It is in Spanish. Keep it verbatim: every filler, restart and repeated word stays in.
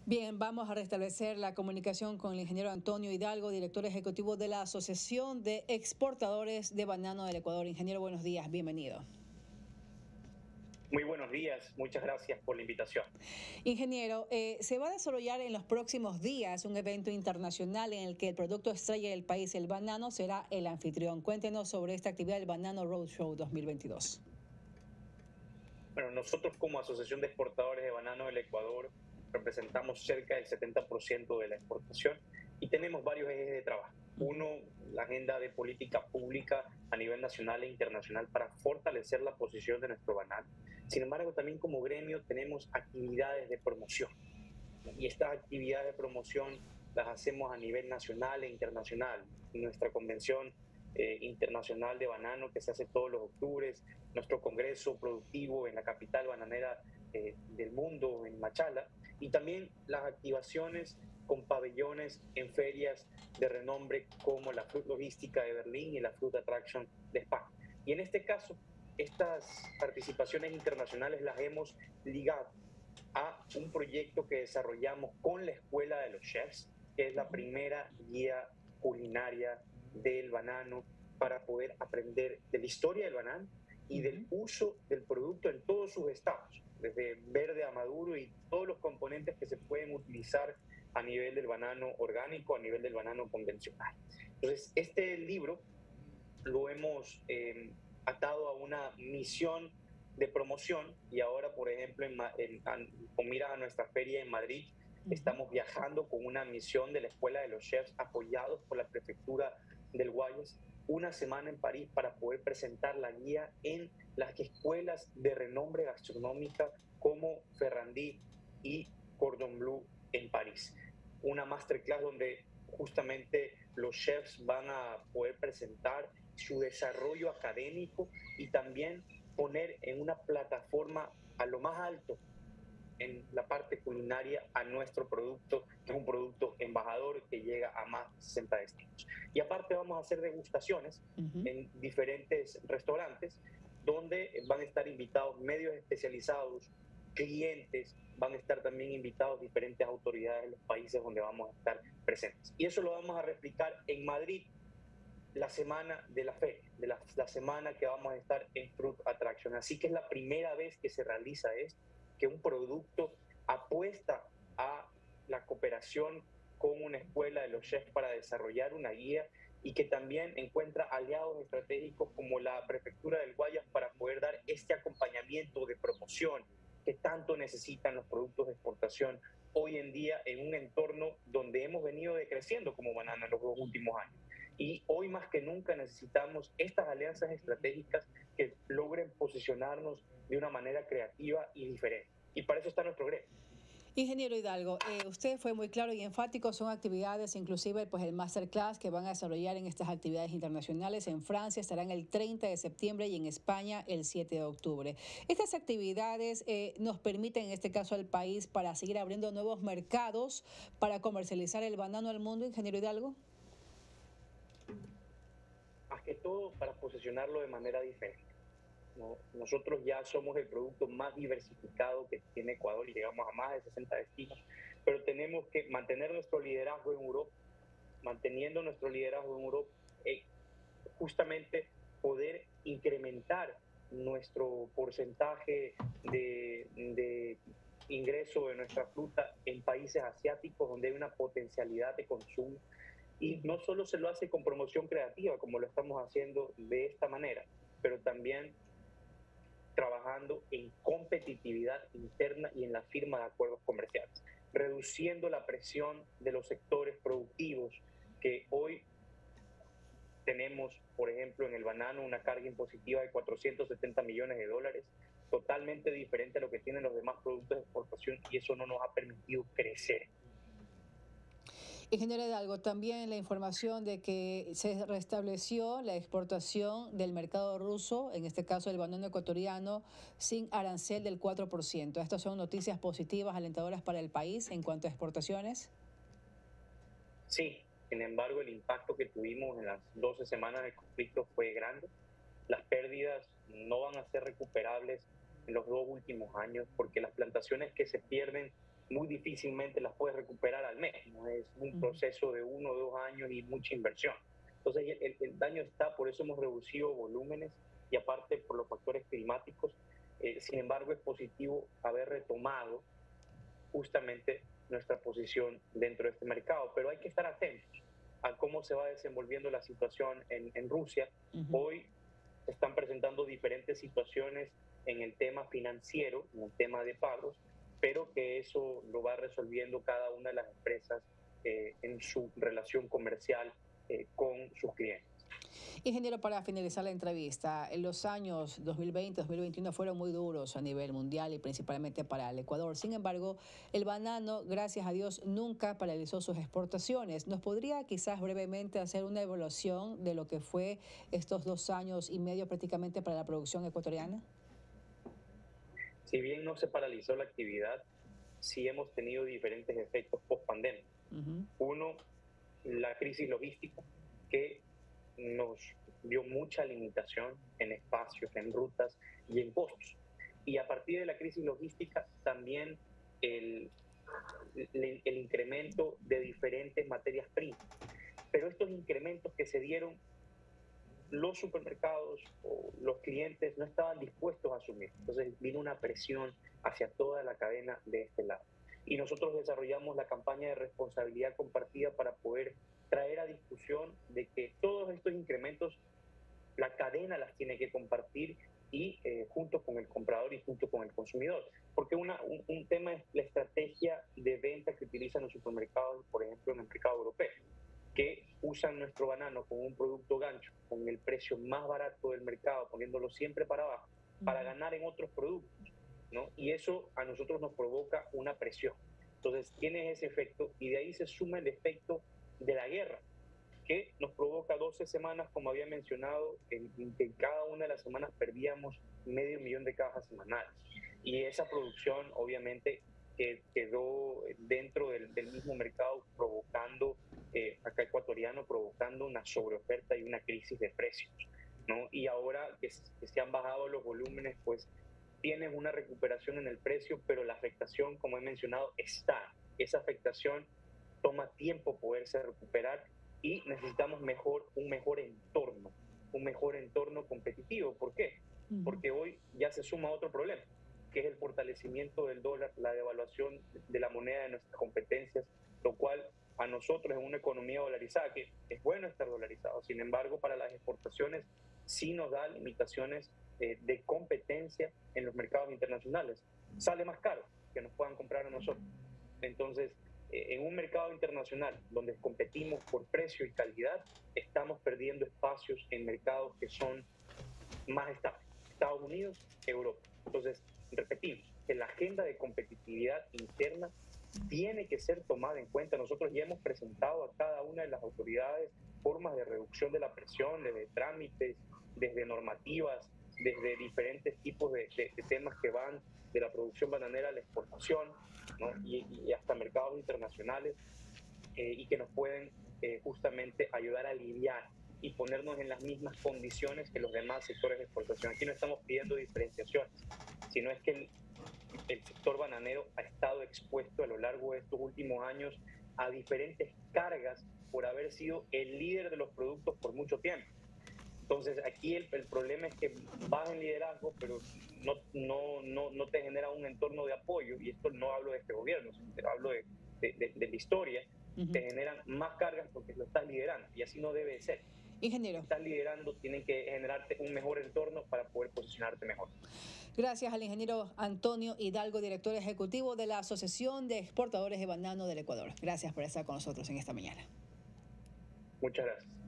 Bien, vamos a restablecer la comunicación con el ingeniero Antonio Hidalgo, director ejecutivo de la Asociación de Exportadores de Banano del Ecuador. Ingeniero, buenos días, bienvenido. Muy buenos días, muchas gracias por la invitación. Ingeniero, eh, se va a desarrollar en los próximos días un evento internacional en el que el producto estrella del país, el banano, será el anfitrión. Cuéntenos sobre esta actividad del Banano Roadshow dos mil veintidós. Bueno, nosotros como Asociación de Exportadores de Banano del Ecuador representamos cerca del setenta por ciento de la exportación y tenemos varios ejes de trabajo. Uno, la agenda de política pública a nivel nacional e internacional para fortalecer la posición de nuestro banano. Sin embargo, también como gremio tenemos actividades de promoción. Y estas actividades de promoción las hacemos a nivel nacional e internacional. Nuestra convención eh, internacional de banano que se hace todos los octubres, nuestro congreso productivo en la capital bananera eh, del mundo, en Machala, y también las activaciones con pabellones en ferias de renombre como la Fruit Logística de Berlín y la Fruit Attraction de España. Y en este caso, estas participaciones internacionales las hemos ligado a un proyecto que desarrollamos con la Escuela de los Chefs, que es la primera guía culinaria del banano para poder aprender de la historia del banano y del uso del producto en todos sus estados, desde verde a maduro y todos los componentes que se pueden utilizar a nivel del banano orgánico, a nivel del banano convencional. Entonces, este libro lo hemos eh, atado a una misión de promoción y ahora, por ejemplo, en, en, con miras a nuestra feria en Madrid, estamos viajando con una misión de la Escuela de los Chefs apoyados por la Prefectura del Guayas, una semana en París para poder presentar la guía en las escuelas de renombre gastronómica como Ferrandi y Cordon Bleu en París. Una masterclass donde justamente los chefs van a poder presentar su desarrollo académico y también poner en una plataforma a lo más alto en la parte culinaria a nuestro producto, que es un producto embajador que llega a más de sesenta destinos. Y aparte vamos a hacer degustaciones uh-huh. en diferentes restaurantes donde van a estar invitados medios especializados, clientes, van a estar también invitados diferentes autoridades de los países donde vamos a estar presentes. Y eso lo vamos a replicar en Madrid la semana de la feria, de la, la semana que vamos a estar en Fruit Attraction. Así que es la primera vez que se realiza esto, que un producto apuesta a la cooperación con una escuela de los chefs para desarrollar una guía y que también encuentra aliados estratégicos como la Prefectura del Guayas para poder dar este acompañamiento de promoción que tanto necesitan los productos de exportación hoy en día en un entorno donde hemos venido decreciendo como banana en los dos últimos años. Y hoy más que nunca necesitamos estas alianzas estratégicas que logren posicionarnos de una manera creativa y diferente. Y para eso está nuestro gremio. Ingeniero Hidalgo, eh, usted fue muy claro y enfático, son actividades, inclusive pues el masterclass que van a desarrollar en estas actividades internacionales en Francia, estarán el treinta de septiembre y en España el siete de octubre. Estas actividades eh, nos permiten en este caso al país para seguir abriendo nuevos mercados para comercializar el banano al mundo, ingeniero Hidalgo. Más que todo para posicionarlo de manera diferente. ¿No? Nosotros ya somos el producto más diversificado que tiene Ecuador y llegamos a más de sesenta destinos, pero tenemos que mantener nuestro liderazgo en Europa, manteniendo nuestro liderazgo en Europa, eh, justamente poder incrementar nuestro porcentaje de, de ingreso de nuestra fruta en países asiáticos donde hay una potencialidad de consumo. Y no solo se lo hace con promoción creativa, como lo estamos haciendo de esta manera, pero también trabajando en competitividad interna y en la firma de acuerdos comerciales, reduciendo la presión de los sectores productivos que hoy tenemos, por ejemplo, en el banano una carga impositiva de cuatrocientos setenta millones de dólares, totalmente diferente a lo que tienen los demás productos de exportación, y eso no nos ha permitido crecer. Ingeniero Hidalgo, también la información de que se restableció la exportación del mercado ruso, en este caso el banano ecuatoriano, sin arancel del cuatro por ciento. ¿Estas son noticias positivas, alentadoras para el país en cuanto a exportaciones? Sí, sin embargo, el impacto que tuvimos en las doce semanas del conflicto fue grande. Las pérdidas no van a ser recuperables en los dos últimos años porque las plantaciones que se pierden muy difícilmente las puedes recuperar al mes, ¿no? Es un proceso de uno o dos años y mucha inversión. Entonces el, el daño está, por eso hemos reducido volúmenes y aparte por los factores climáticos. Eh, sin embargo, es positivo haber retomado justamente nuestra posición dentro de este mercado, pero hay que estar atentos a cómo se va desenvolviendo la situación en, en Rusia. Uh-huh. Hoy se están presentando diferentes situaciones en el tema financiero, en el tema de pagos, pero que eso lo va resolviendo cada una de las empresas eh, en su relación comercial eh, con sus clientes. Ingeniero, para finalizar la entrevista, en los años dos mil veinte, dos mil veintiuno fueron muy duros a nivel mundial y principalmente para el Ecuador. Sin embargo, el banano, gracias a Dios, nunca paralizó sus exportaciones. ¿Nos podría quizás brevemente hacer una evaluación de lo que fue estos dos años y medio prácticamente para la producción ecuatoriana? Si bien no se paralizó la actividad, sí hemos tenido diferentes efectos post-pandemia. Uh-huh. Uno, la crisis logística, que nos dio mucha limitación en espacios, en rutas y en costos. Y a partir de la crisis logística también el, el, el incremento de diferentes materias primas. Pero estos incrementos que se dieron, los supermercados o los clientes no estaban dispuestos a asumir. Entonces vino una presión hacia toda la cadena de este lado. Y nosotros desarrollamos la campaña de responsabilidad compartida para poder traer a discusión de que todos estos incrementos la cadena las tiene que compartir y eh, junto con el comprador y junto con el consumidor. Porque una, un, un tema es la estrategia de venta que utilizan los supermercados, por ejemplo, en el mercado europeo, que usan nuestro banano como un producto gancho, con el precio más barato del mercado, poniéndolo siempre para abajo, para ganar en otros productos, ¿no? Y eso a nosotros nos provoca una presión. Entonces tiene ese efecto y de ahí se suma el efecto de la guerra, que nos provoca doce semanas, como había mencionado, en, en que cada una de las semanas perdíamos medio millón de cajas semanales. Y esa producción, obviamente, que quedó dentro del, del mismo mercado, provocando, eh, acá ecuatoriano, provocando una sobreoferta y una crisis de precios, ¿no? Y ahora que, que se han bajado los volúmenes, pues tienes una recuperación en el precio, pero la afectación, como he mencionado, está. Esa afectación toma tiempo poderse recuperar y necesitamos mejor, un mejor entorno, un mejor entorno competitivo. ¿Por qué? Uh-huh. Porque hoy ya se suma otro problema, que es el fortalecimiento del dólar, la devaluación de la moneda de nuestras competencias, lo cual a nosotros en una economía dolarizada, que es bueno estar dolarizado, sin embargo, para las exportaciones sí nos da limitaciones eh, de competencia en los mercados internacionales. Sale más caro que nos puedan comprar a nosotros. Entonces, en un mercado internacional donde competimos por precio y calidad, estamos perdiendo espacios en mercados que son más estables. Estados Unidos, Europa. Entonces, repetimos, que la agenda de competitividad interna tiene que ser tomada en cuenta. Nosotros ya hemos presentado a cada una de las autoridades formas de reducción de la presión, desde trámites, desde normativas, desde diferentes tipos de, de, de temas que van de la producción bananera a la exportación, ¿no? y, y hasta mercados internacionales, eh, y que nos pueden eh, justamente ayudar a aliviar y ponernos en las mismas condiciones que los demás sectores de exportación. Aquí no estamos pidiendo diferenciaciones, sino es que el, el sector bananero ha estado expuesto a lo largo de estos últimos años a diferentes cargas por haber sido el líder de los productos por mucho tiempo. Entonces aquí el, el problema es que vas en liderazgo, pero no, no, no, no te genera un entorno de apoyo, y esto no hablo de este gobierno, sino hablo de, de, de, de la historia. Uh-huh. Te generan más cargas porque lo estás liderando, y así no debe ser. Ingeniero. Si estás liderando, tienen que generarte un mejor entorno para poder posicionarte mejor. Gracias al ingeniero Antonio Hidalgo, director ejecutivo de la Asociación de Exportadores de Banano del Ecuador. Gracias por estar con nosotros en esta mañana. Muchas gracias.